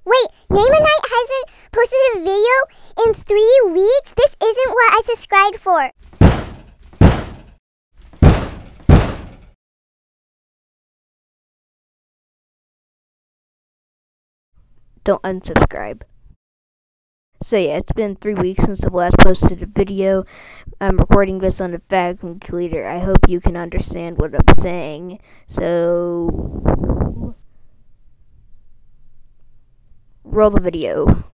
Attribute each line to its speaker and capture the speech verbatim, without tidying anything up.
Speaker 1: Wait, Namonite hasn't posted a video in three weeks? This isn't what I subscribed for.
Speaker 2: Don't unsubscribe. So yeah, it's been three weeks since I've last posted a video. I'm recording this on a vacuum cleaner. I hope you can understand what I'm saying. So roll the video.